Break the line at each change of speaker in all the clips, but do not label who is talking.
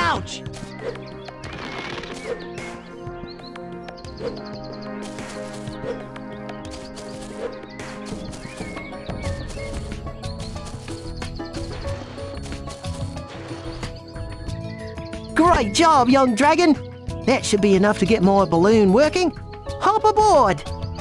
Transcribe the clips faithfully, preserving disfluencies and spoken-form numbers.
Ouch! Great job, young dragon! That should be enough to get my balloon working. Hop aboard!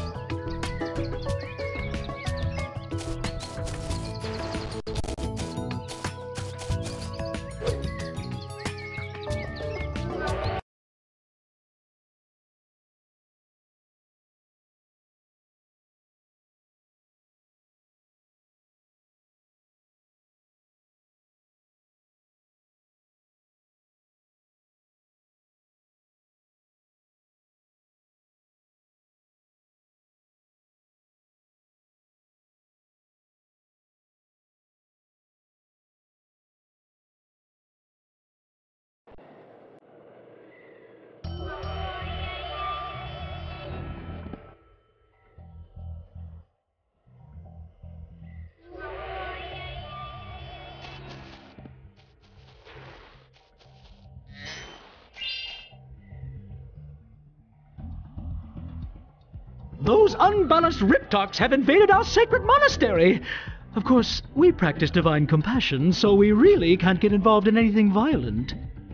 Those unbalanced Riptoks have invaded our sacred monastery. Of course, we practice divine compassion, so we really can't get involved in anything violent.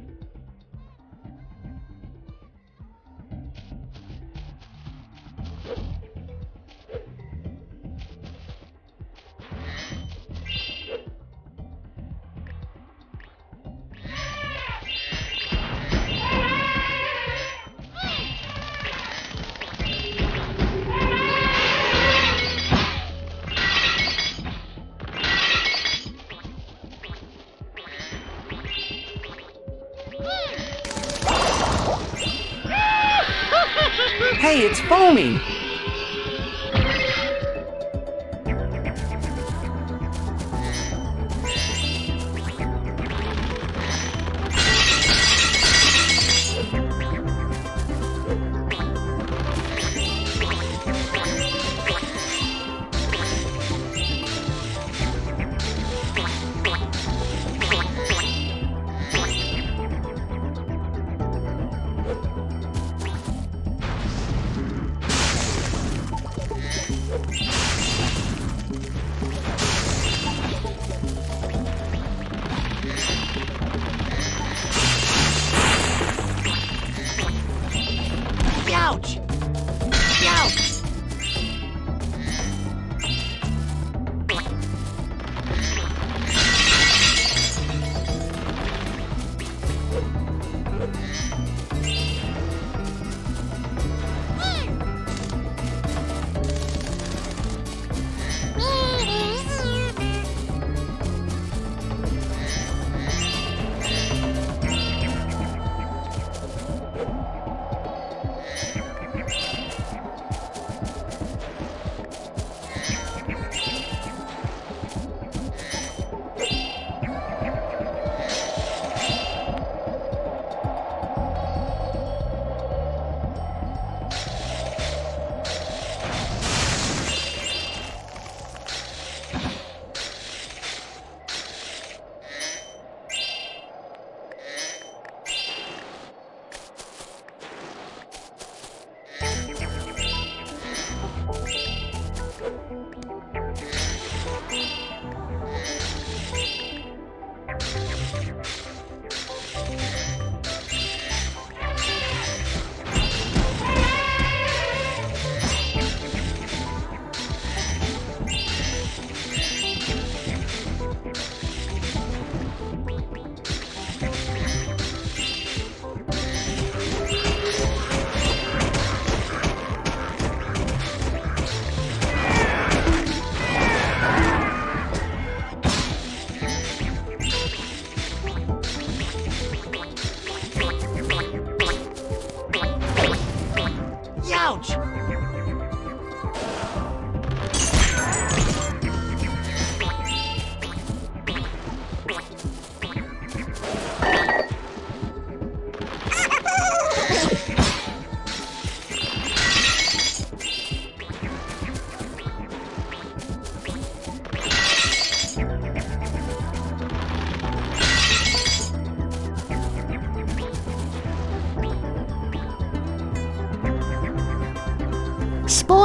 Hey, it's foaming! Ouch! Ouch!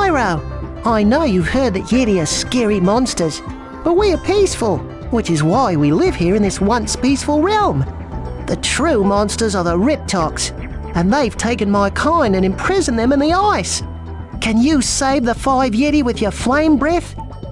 Spyro. I know you've heard that Yeti are scary monsters, but we are peaceful, which is why we live here in this once peaceful realm. The true monsters are the Riptocs, and they've taken my kind and imprisoned them in the ice. Can you save the five Yeti with your flame breath?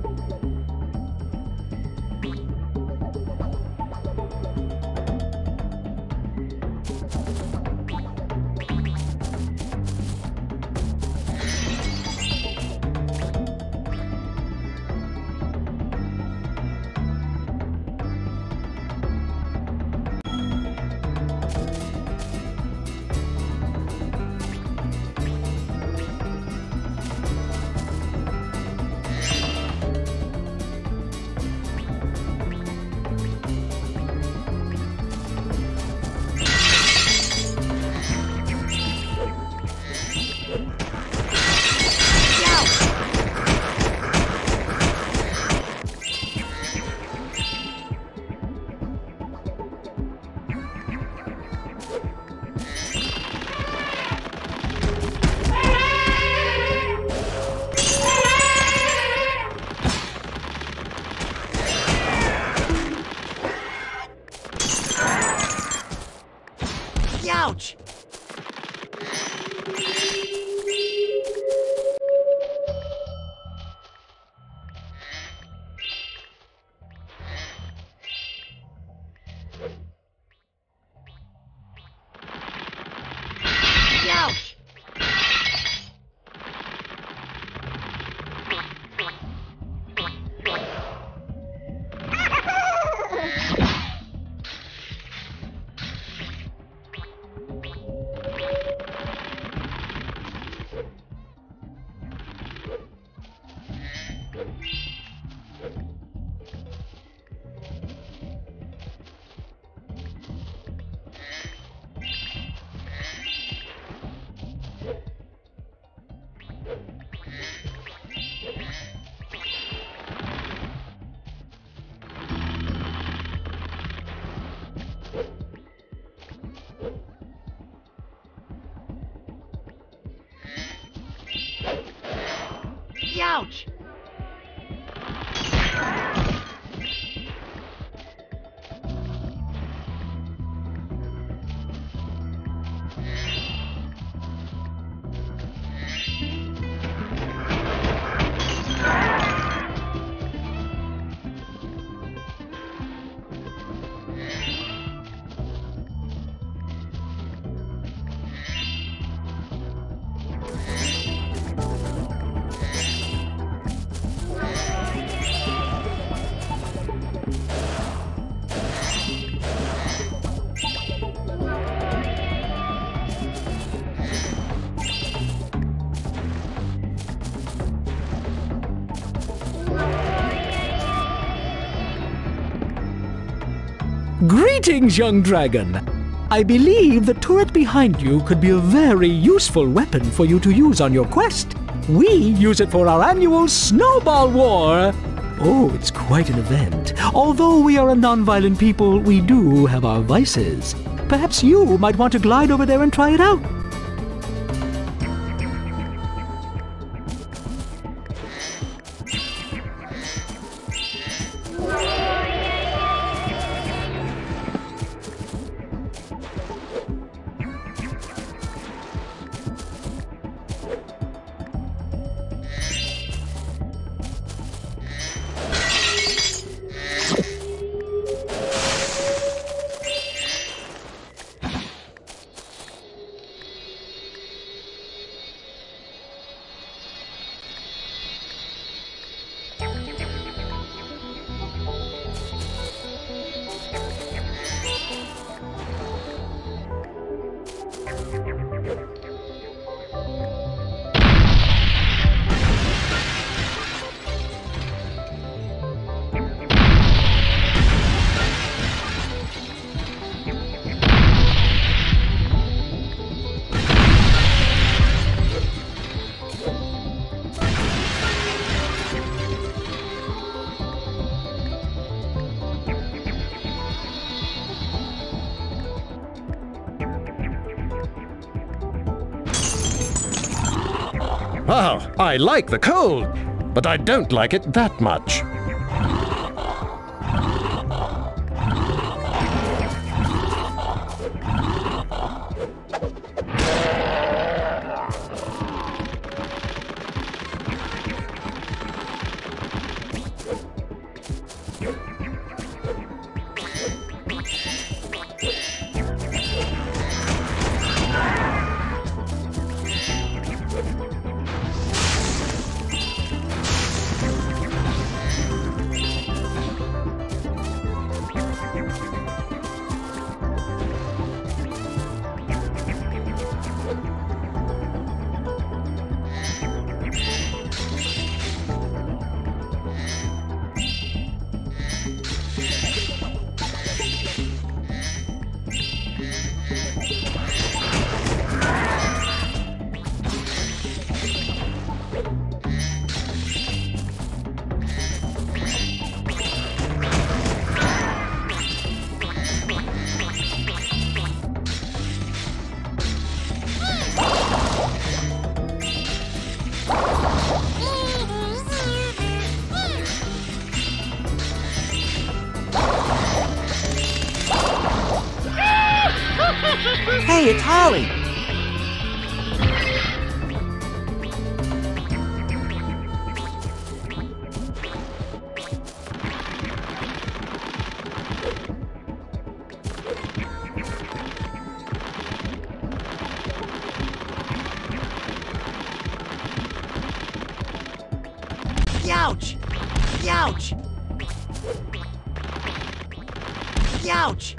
Ouch! Ouch! Ouch!
Greetings, young dragon. I believe the turret behind you could be a very useful weapon for you to use on your quest. We use it for our annual Snowball War. Oh, it's quite an event. Although we are a non-violent people, we do have our vices. Perhaps you might want to glide over there and try it out.
Well, I like the cold, but I don't like it that much.
Hey, it's Holly! Youch! Youch! Youch!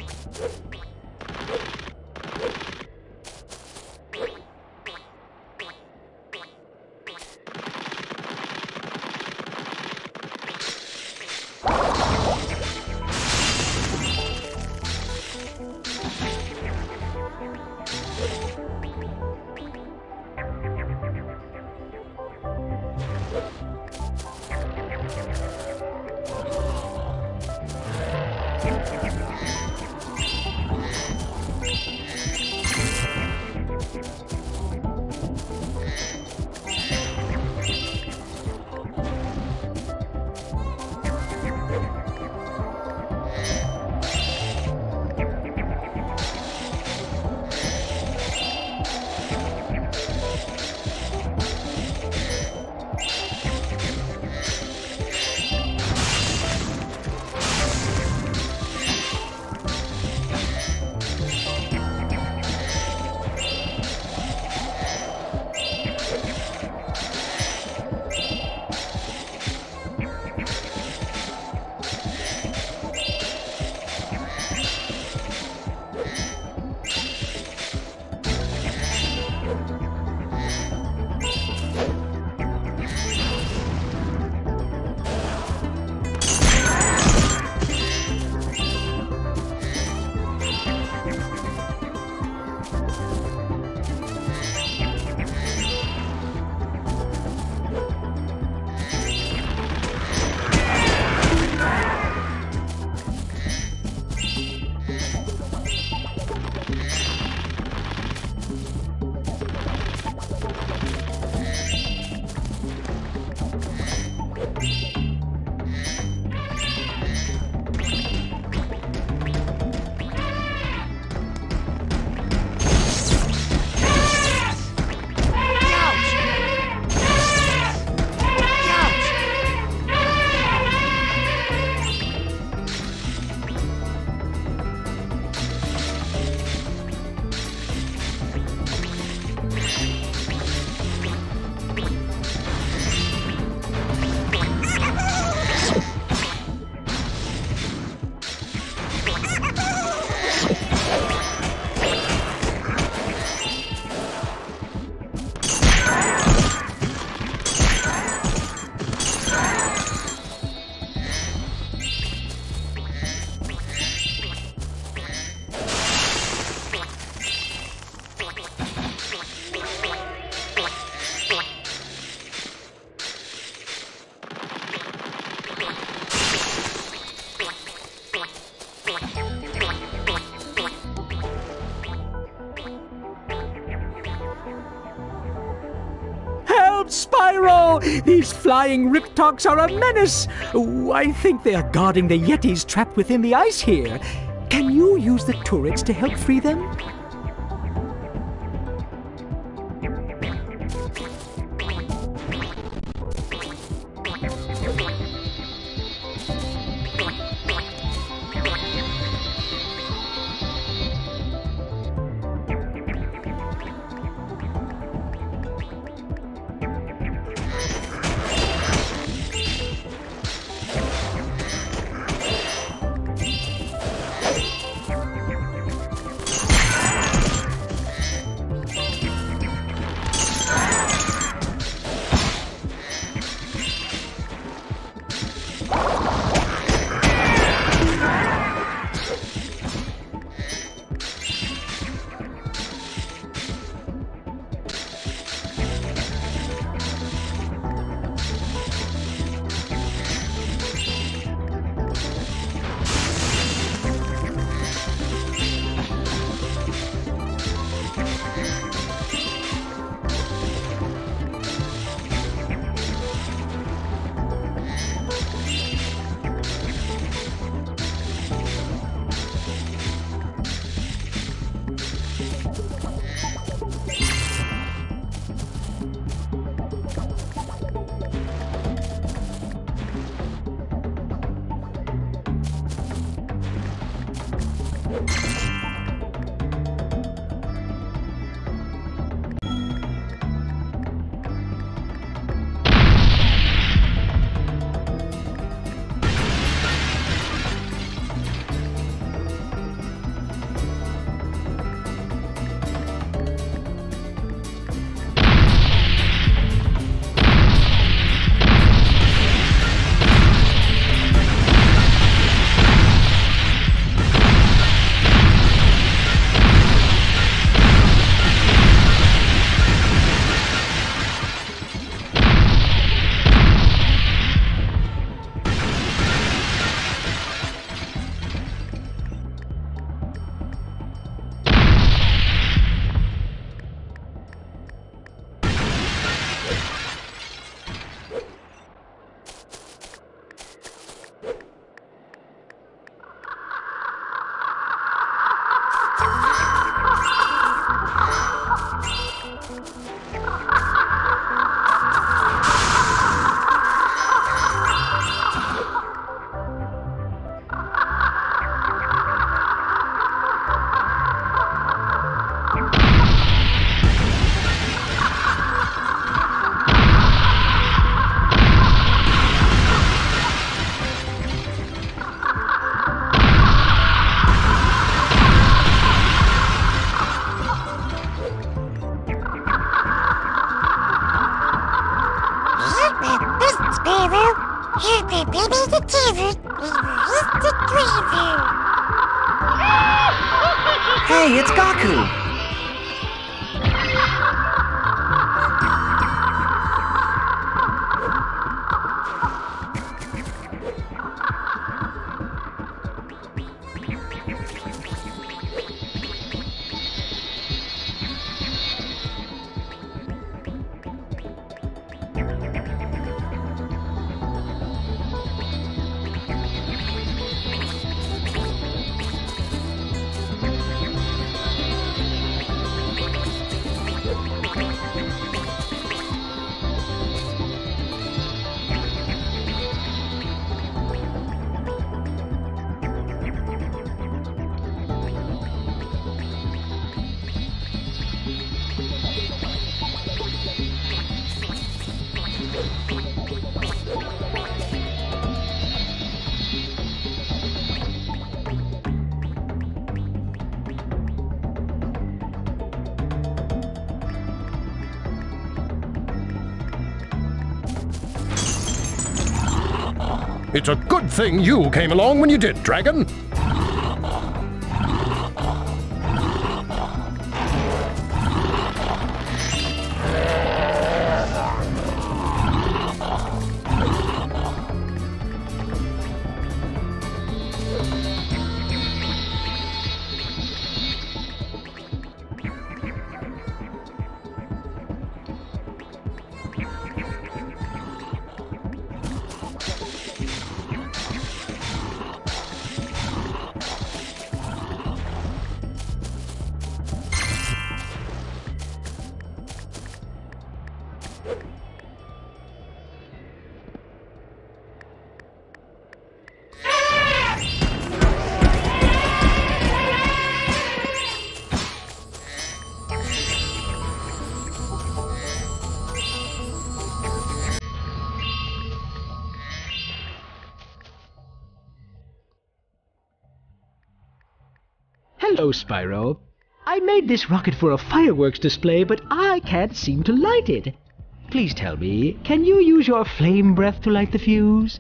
These flying Riptocs are a menace! Oh, I think they are guarding the Yetis trapped within the ice here. Can you use the turrets to help free them?
Hey, it's Gaku!
It's a good thing you came along when you did, Dragon.
Hello, Spyro. I made this rocket for a fireworks display, but I can't seem to light it. Please tell me, can you use your flame breath to light the fuse?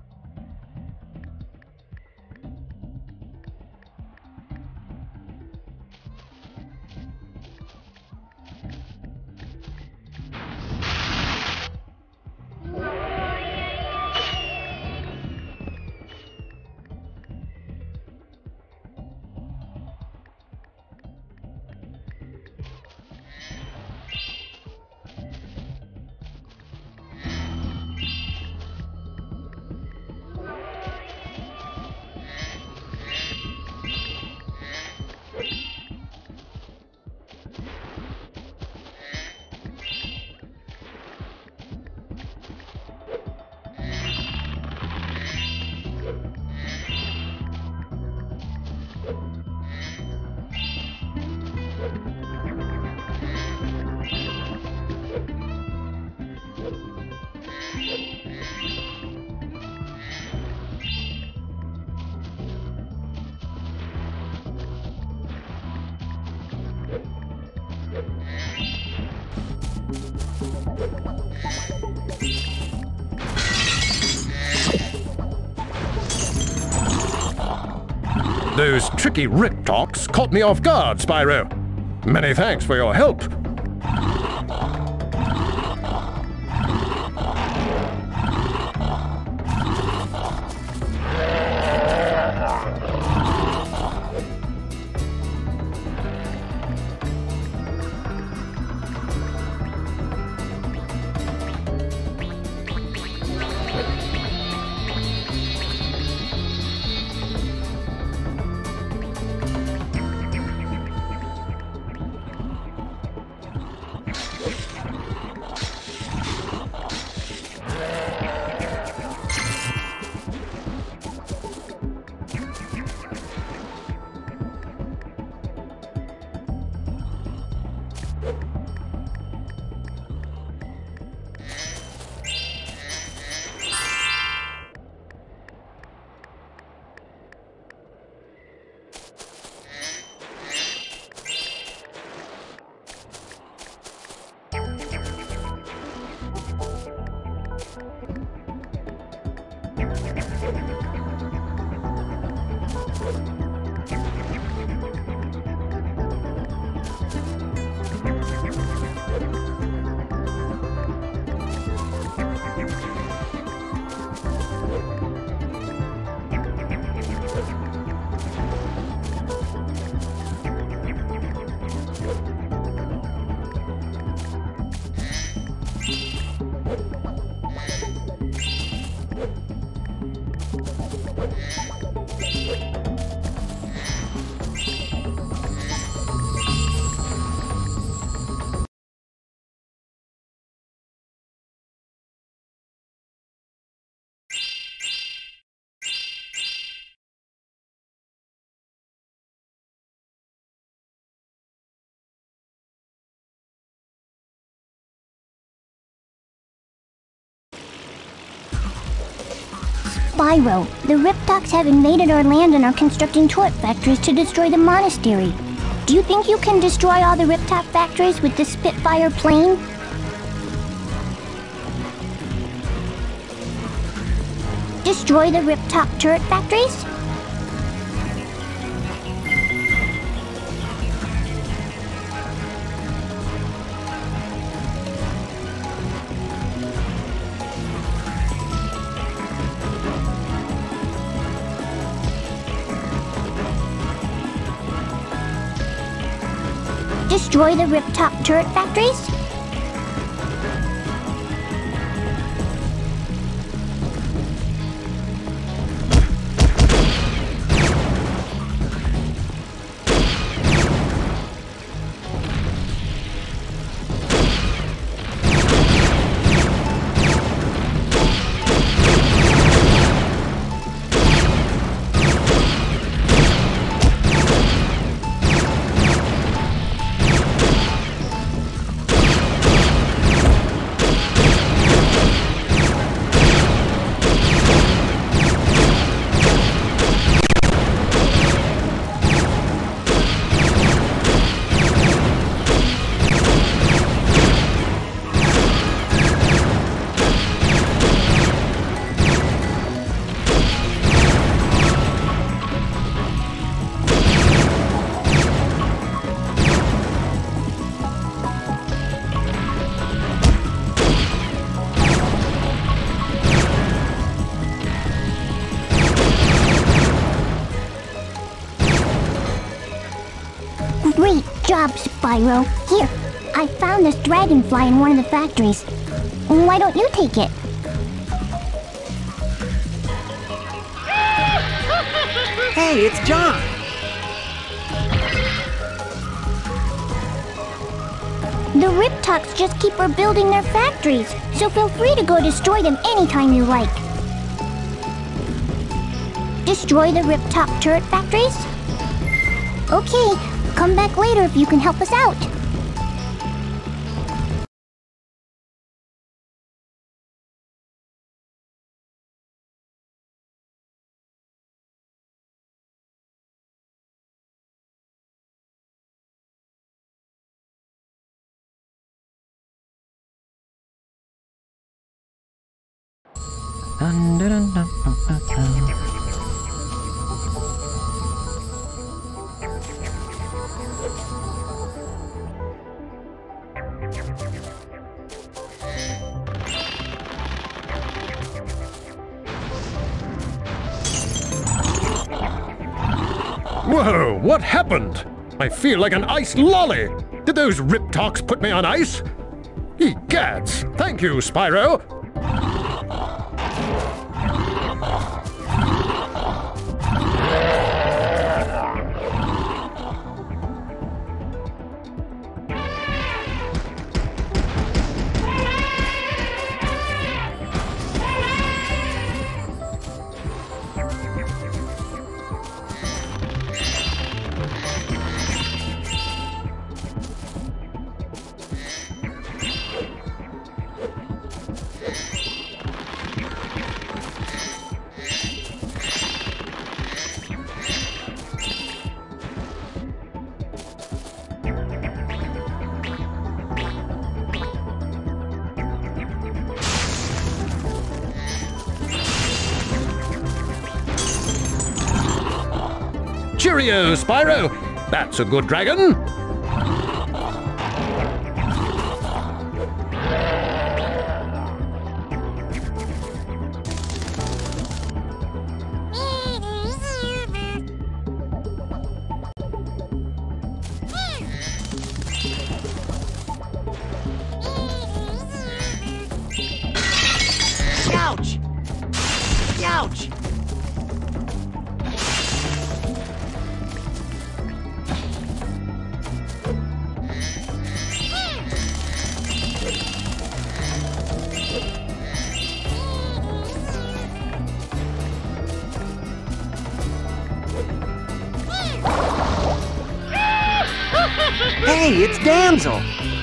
Those tricky Riptocs caught me off guard, Spyro. Many thanks for your help.
Spyro, the Riptocs have invaded our land and are constructing turret factories to destroy the monastery. Do you think you can destroy all the Riptoc factories with the Spitfire plane? Destroy the Riptoc turret factories? Destroy the Riptoc turret factories? job, Spyro. Here, I found this Dragonfly in one of the factories. Why don't you take it?
Hey, it's John.
The Riptocs just keep rebuilding their factories, so feel free to go destroy them anytime you like. Destroy the Riptop turret factories? Okay, come back later if you can help us out.
Whoa, what happened? I feel like an ice lolly. Did those Riptocs put me on ice? Egads! Thank you, Spyro! Cheerio, Spyro! That's a good dragon!
Ouch! Ouch! Hey, it's Damsel!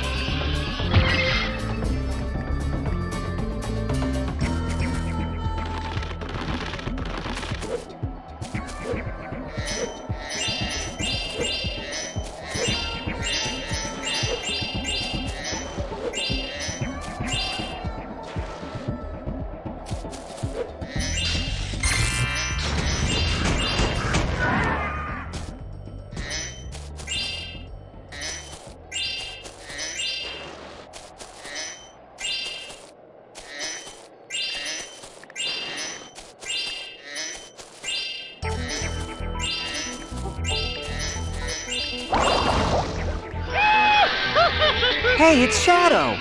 Hey, it's Shadow!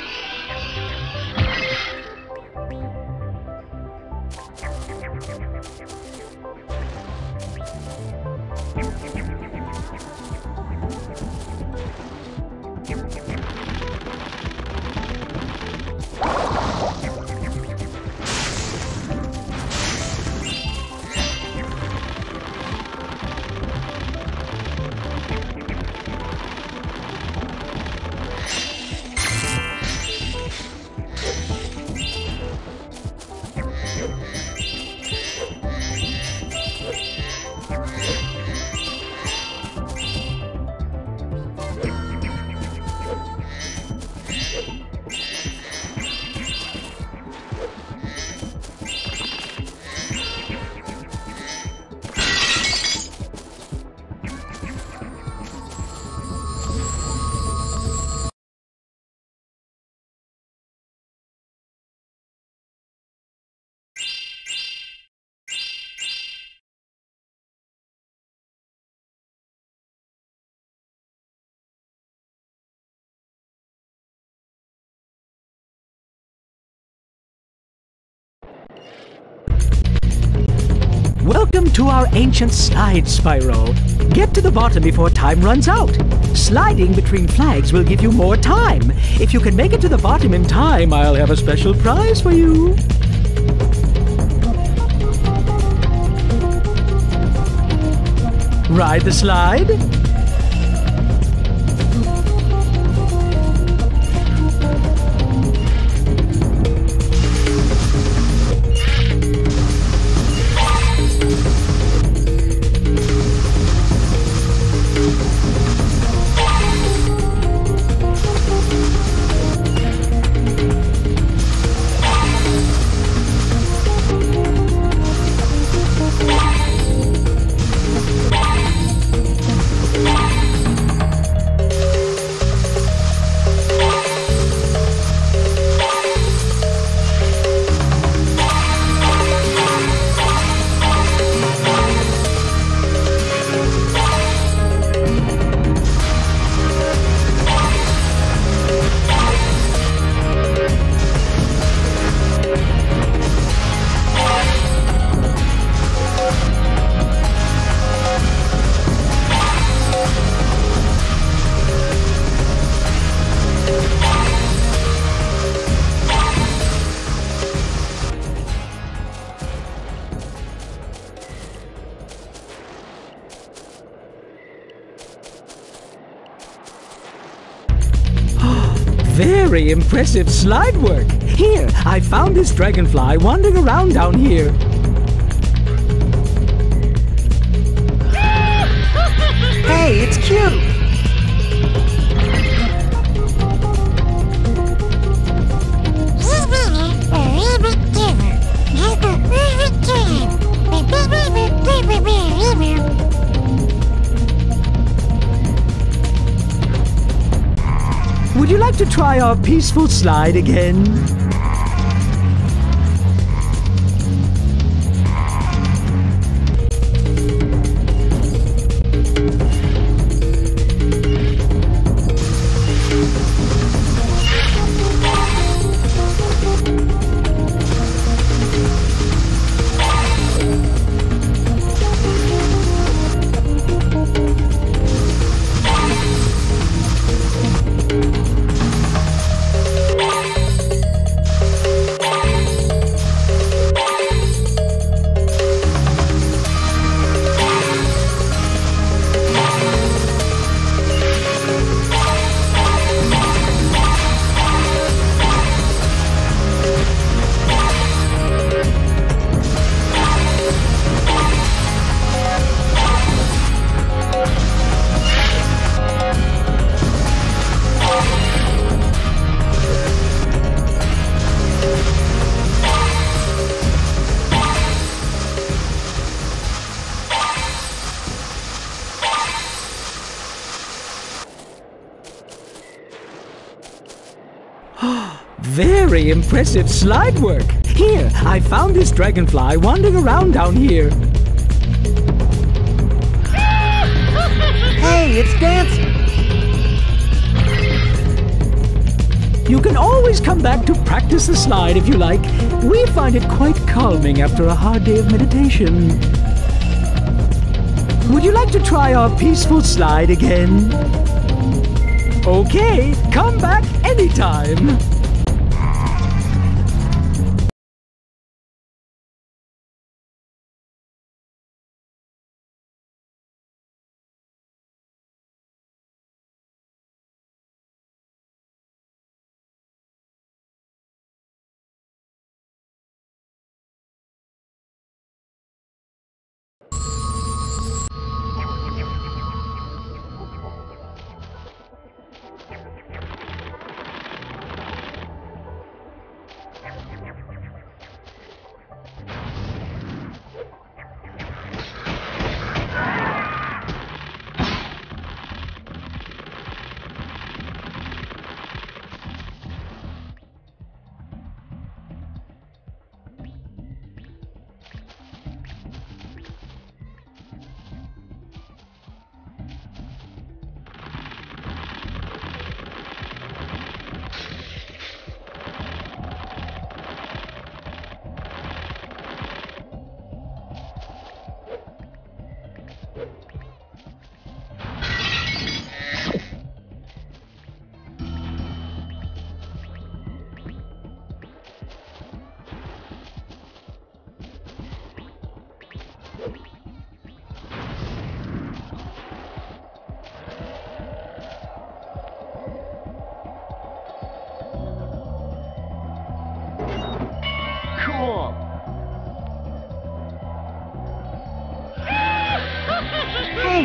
Welcome to our ancient slide, Spyro. Get to the bottom before time runs out. Sliding between flags will give you more time. If you can make it to the bottom in time, I'll have a special prize for you. Ride the slide. Very impressive slide work. Here, I found this dragonfly wandering around down here.
Hey, it's cute!
Would you like to try our peaceful slide again? Very impressive slide work. Here, I found this dragonfly wandering around down here.
Hey, it's dancing!
You can always come back to practice the slide if you like. We find it quite calming after a hard day of meditation. Would you like to try our peaceful slide again? Okay, come back anytime.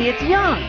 Hey, it's Young.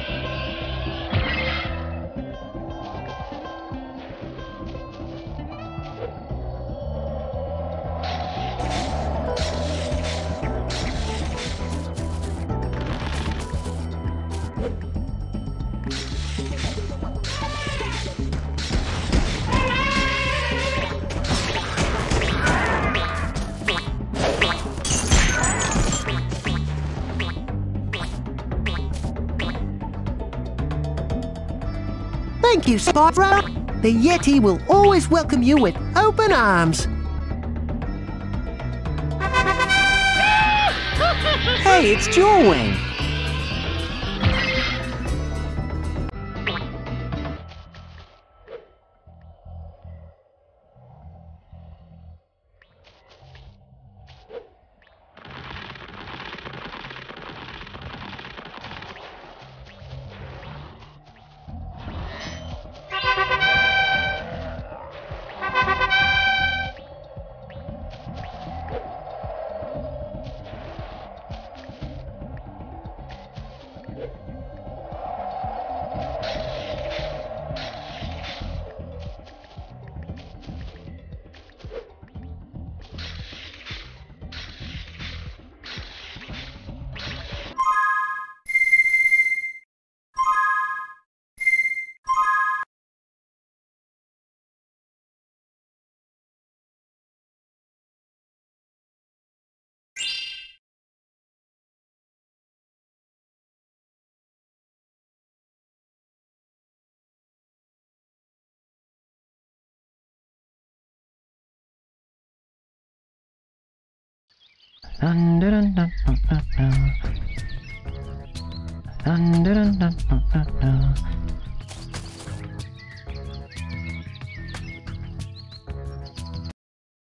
Thank you, Spyro. The Yeti will always welcome you with open arms.
Hey, it's Jewelwing.
Dun, dun, dun, dun, dun, dun. Dun, dun, dun, dun, dun, dun.